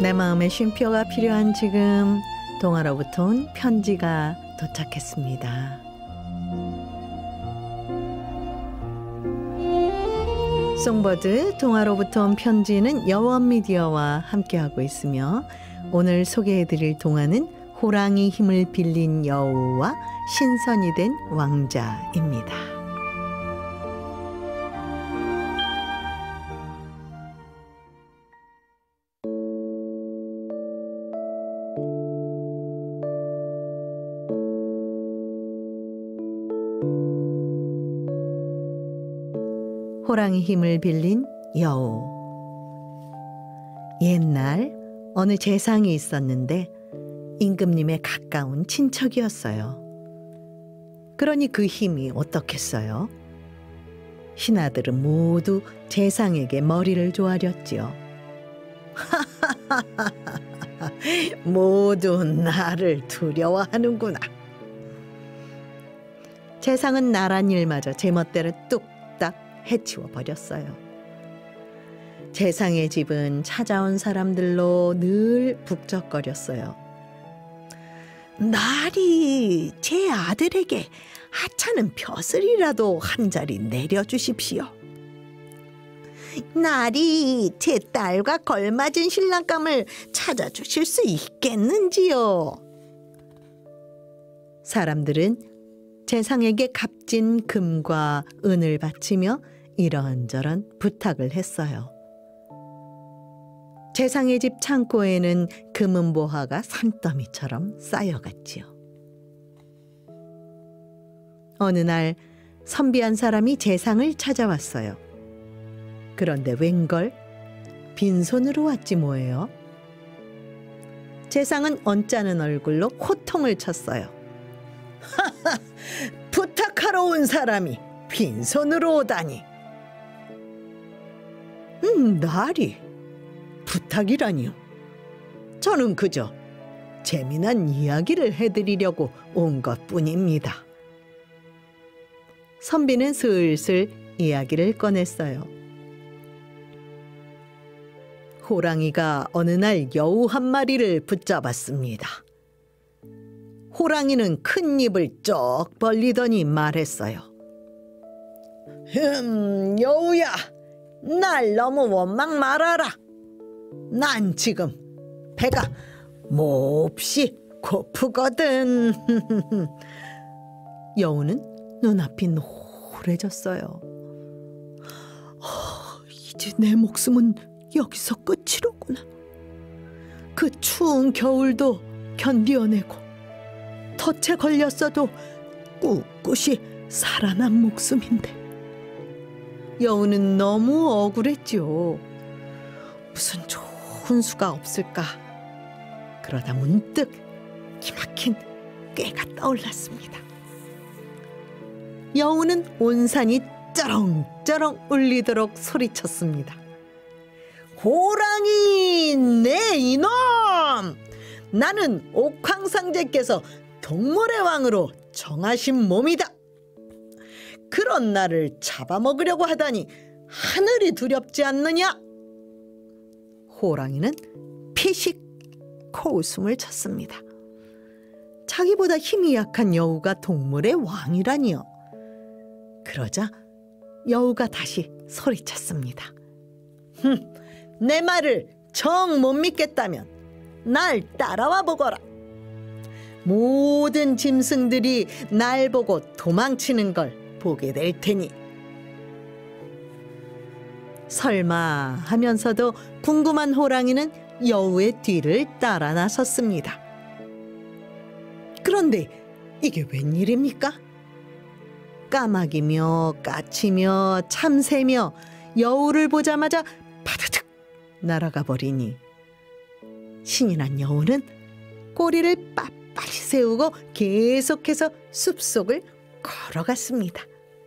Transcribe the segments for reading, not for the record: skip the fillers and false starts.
내 마음의 쉼표가 필요한 지금 동화로부터 온 편지가 도착했습니다. 송버드 동화로부터 온 편지는 여원미디어와 함께하고 있으며 오늘 소개해드릴 동화는 호랑이 힘을 빌린 여우와 신선이 된 왕자입니다. 호랑이 힘을 빌린 여우. 옛날 어느 재상이 있었는데 임금님의 가까운 친척이었어요. 그러니 그 힘이 어떻겠어요? 신하들은 모두 재상에게 머리를 조아렸지요. 모두 나를 두려워하는구나. 재상은 나란 일마저 제멋대로 뚝딱 해치워 버렸어요. 재상의 집은 찾아온 사람들로 늘 북적거렸어요. 날이 제 아들에게 하찮은 벼슬이라도 한 자리 내려주십시오. 날이 제 딸과 걸맞은 신랑감을 찾아주실 수 있겠는지요? 사람들은 재상에게 값진 금과 은을 바치며 이런저런 부탁을 했어요. 재상의 집 창고에는 금은보화가 산더미처럼 쌓여갔지요. 어느 날 선비한 사람이 재상을 찾아왔어요. 그런데 웬걸? 빈손으로 왔지 뭐예요. 재상은 언짢은 얼굴로 호통을 쳤어요. 부탁하러 온 사람이 빈손으로 오다니. 날이 부탁이라니요. 저는 그저 재미난 이야기를 해드리려고 온 것뿐입니다. 선비는 슬슬 이야기를 꺼냈어요. 호랑이가 어느 날 여우 한 마리를 붙잡았습니다. 호랑이는 큰 입을 쩍 벌리더니 말했어요. 여우야, 날 너무 원망 말아라. 난 지금 배가 몹시 고프거든. 여우는 눈앞이 노래졌어요. 이제 내 목숨은 여기서 끝이로구나. 그 추운 겨울도 견디어내고 덫에 걸렸어도 꿋꿋이 살아난 목숨인데. 여우는 너무 억울했지요. 무슨 좋은 수가 없을까. 그러다 문득 기막힌 꾀가 떠올랐습니다. 여우는 온 산이 쩌렁쩌렁 울리도록 소리쳤습니다. 호랑이, 내 이놈! 나는 옥황상제께서 동물의 왕으로 정하신 몸이다. 그런 나를 잡아먹으려고 하다니 하늘이 두렵지 않느냐? 호랑이는 피식 코웃음을 쳤습니다. 자기보다 힘이 약한 여우가 동물의 왕이라니요. 그러자 여우가 다시 소리쳤습니다. 내 말을 정 못 믿겠다면 날 따라와 보거라. 모든 짐승들이 날 보고 도망치는 걸 보게 될 테니. 설마 하면서도 궁금한 호랑이는 여우의 뒤를 따라 나섰습니다. 그런데 이게 웬일입니까? 까마귀며 까치며 참새며 여우를 보자마자 바다득 날아가 버리니 신이 난 여우는 꼬리를 빳빳이 세우고 계속해서 숲속을 걸어갔습니다.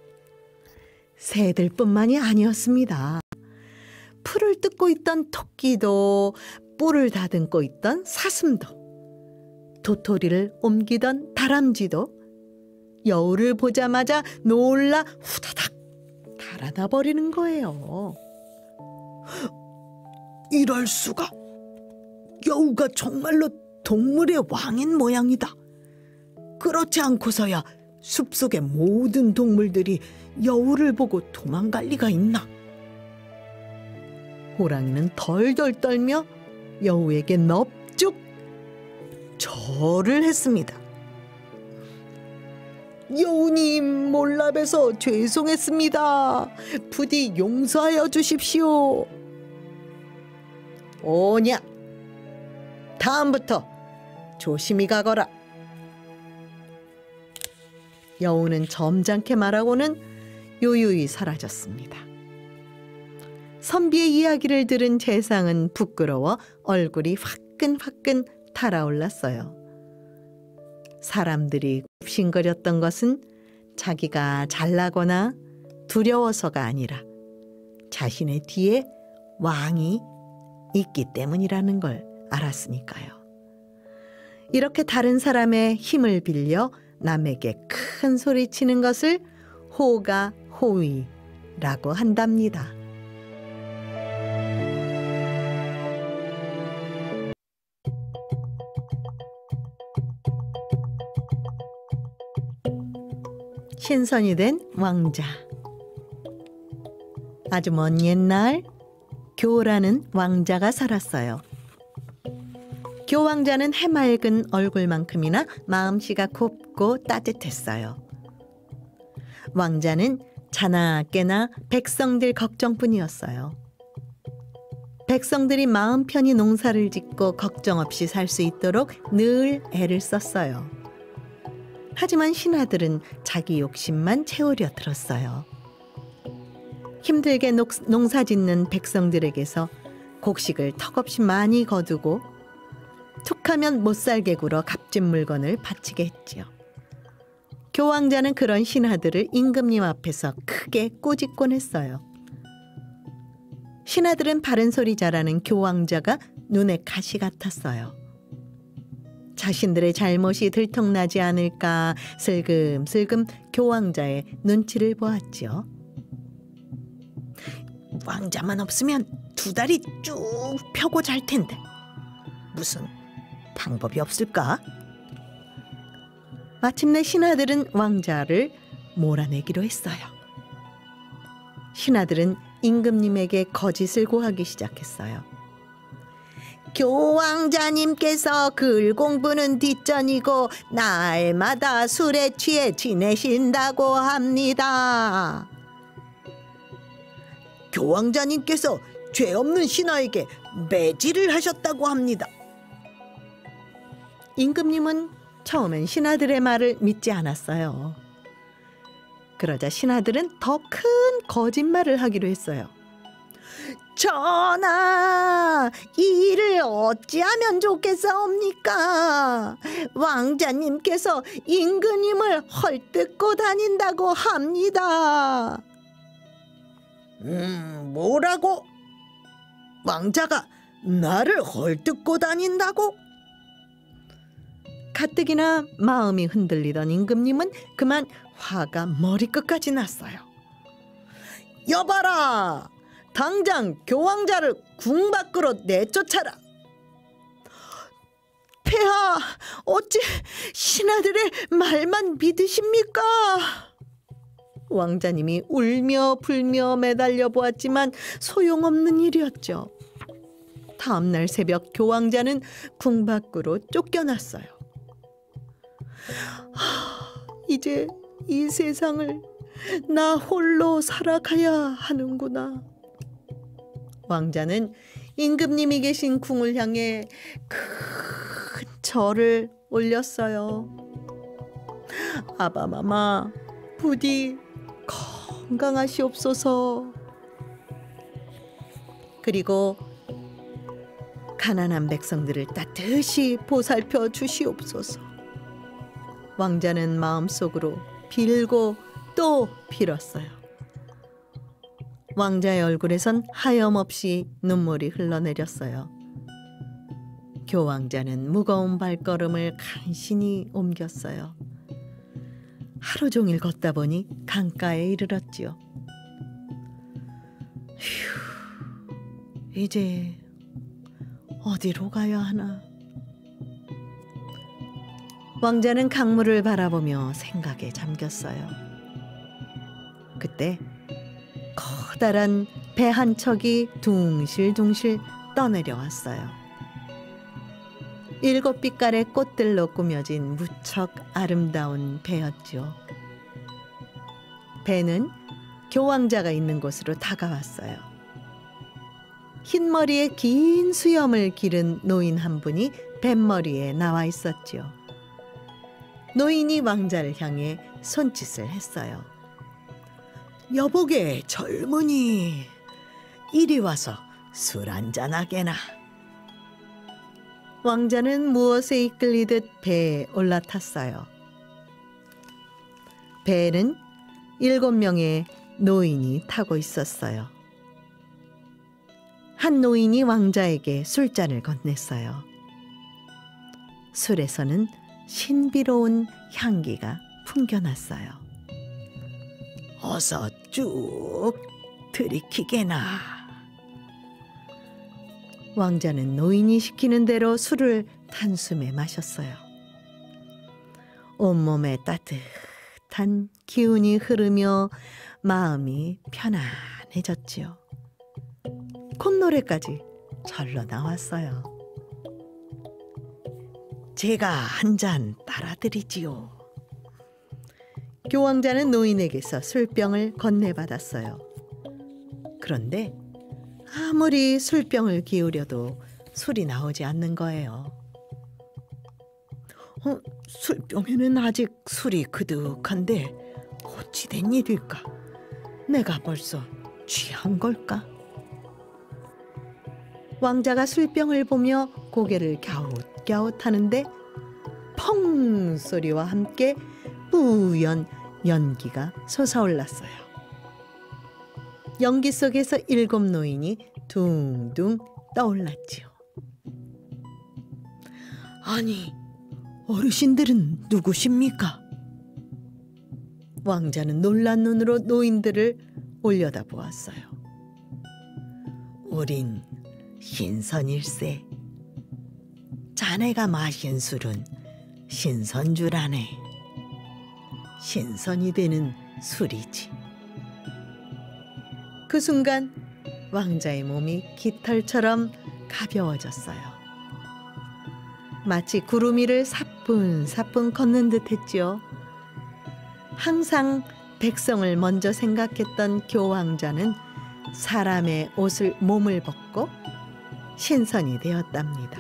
새들뿐만이 아니었습니다. 풀을 뜯고 있던 토끼도, 뿔을 다듬고 있던 사슴도, 도토리를 옮기던 다람쥐도 여우를 보자마자 놀라 후다닥 달아나 버리는 거예요. 이럴 수가. 여우가 정말로 동물의 왕인 모양이다. 그렇지 않고서야 숲속의 모든 동물들이 여우를 보고 도망갈 리가 있나? 호랑이는 덜덜 떨며 여우에게 넙죽 절을 했습니다. 여우님, 몰라봬서 죄송했습니다. 부디 용서하여 주십시오. 오냐, 다음부터 조심히 가거라. 여우는 점잖게 말하고는 요요히 사라졌습니다. 선비의 이야기를 들은 재상은 부끄러워 얼굴이 화끈화끈 달아올랐어요. 사람들이 굽신거렸던 것은 자기가 잘나거나 두려워서가 아니라 자신의 뒤에 왕이 있기 때문이라는 걸 알았으니까요. 이렇게 다른 사람의 힘을 빌려 남에게 큰 소리 치는 것을 호가 호위라고 한답니다. 신선이 된 왕자. 아주 먼 옛날 교라는 왕자가 살았어요. 교 왕자는 해맑은 얼굴만큼이나 마음씨가 곱고 따뜻했어요. 왕자는 자나 깨나 백성들 걱정뿐이었어요. 백성들이 마음 편히 농사를 짓고 걱정 없이 살 수 있도록 늘 애를 썼어요. 하지만 신하들은 자기 욕심만 채우려 들었어요. 힘들게 농사 짓는 백성들에게서 곡식을 턱없이 많이 거두고 툭하면 못살게 굴어 값진 물건을 바치게 했지요. 교왕자는 그런 신하들을 임금님 앞에서 크게 꼬집곤 했어요. 신하들은 바른 소리 잘하는 교왕자가 눈에 가시 같았어요. 자신들의 잘못이 들통나지 않을까 슬금슬금 교왕자의 눈치를 보았지요. 왕자만 없으면 두 다리 쭉 펴고 잘 텐데 무슨 방법이 없을까? 마침내 신하들은 왕자를 몰아내기로 했어요. 신하들은 임금님에게 거짓을 고하기 시작했어요. 교왕자님께서 글 공부는 뒷전이고 날마다 술에 취해 지내신다고 합니다. 교왕자님께서 죄 없는 신하에게 매질을 하셨다고 합니다. 임금님은 처음엔 신하들의 말을 믿지 않았어요. 그러자 신하들은 더 큰 거짓말을 하기로 했어요. 전하, 이 일을 어찌하면 좋겠사옵니까? 왕자님께서 임금님을 헐뜯고 다닌다고 합니다. 뭐라고? 왕자가 나를 헐뜯고 다닌다고? 가뜩이나 마음이 흔들리던 임금님은 그만 화가 머리끝까지 났어요. 여봐라! 당장 교왕자를 궁 밖으로 내쫓아라. 폐하, 어찌 신하들의 말만 믿으십니까? 왕자님이 울며 불며 매달려 보았지만 소용없는 일이었죠. 다음날 새벽 교왕자는 궁 밖으로 쫓겨났어요. 이제 이 세상을 나 홀로 살아가야 하는구나. 왕자는 임금님이 계신 궁을 향해 큰 절을 올렸어요. 아바마마, 부디 건강하시옵소서. 그리고 가난한 백성들을 따뜻이 보살펴 주시옵소서. 왕자는 마음속으로 빌고 또 빌었어요. 왕자의 얼굴에선 하염없이 눈물이 흘러내렸어요. 교왕자는 무거운 발걸음을 간신히 옮겼어요. 하루 종일 걷다 보니 강가에 이르렀지요. 휴, 이제 어디로 가야 하나? 왕자는 강물을 바라보며 생각에 잠겼어요. 그때 커다란 배 한 척이 둥실둥실 떠내려왔어요. 7빛깔의 꽃들로 꾸며진 무척 아름다운 배였죠. 배는 교황자가 있는 곳으로 다가왔어요. 흰머리에 긴 수염을 기른 노인 한 분이 뱃머리에 나와 있었죠. 노인이 왕자를 향해 손짓을 했어요. 여보게 젊은이, 이리 와서 술 한잔 하게나. 왕자는 무엇에 이끌리듯 배에 올라탔어요. 배에는 7명의 노인이 타고 있었어요. 한 노인이 왕자에게 술잔을 건넸어요. 술에서는 신비로운 향기가 풍겨났어요. 어서 쭉 들이키게나. 왕자는 노인이 시키는 대로 술을 단숨에 마셨어요. 온몸에 따뜻한 기운이 흐르며 마음이 편안해졌지요. 콧노래까지 절로 나왔어요. 제가 한 잔 따라드리지요. 교황자는 노인에게서 술병을 건네받았어요. 그런데 아무리 술병을 기울여도 술이 나오지 않는 거예요. 술병에는 아직 술이 그득한데 어찌 된 일일까? 내가 벌써 취한 걸까? 왕자가 술병을 보며 고개를 갸웃갸웃하는데 펑 소리와 함께 뿌연 연기가 솟아올랐어요. 연기 속에서 7 노인이 둥둥 떠올랐지요. 아니, 어르신들은 누구십니까? 왕자는 놀란 눈으로 노인들을 올려다보았어요. 우린 신선일세. 자네가 마신 술은 신선주라네. 신선이 되는 술이지. 그 순간 왕자의 몸이 깃털처럼 가벼워졌어요. 마치 구름 위를 사뿐사뿐 걷는 듯했지요. 항상 백성을 먼저 생각했던 교황자는 사람의 몸을 벗고 신선이 되었답니다.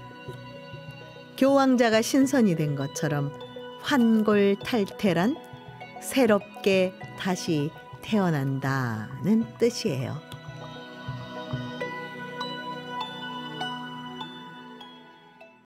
교황자가 신선이 된 것처럼 환골탈태란 새롭게 다시 태어난다는 뜻이에요.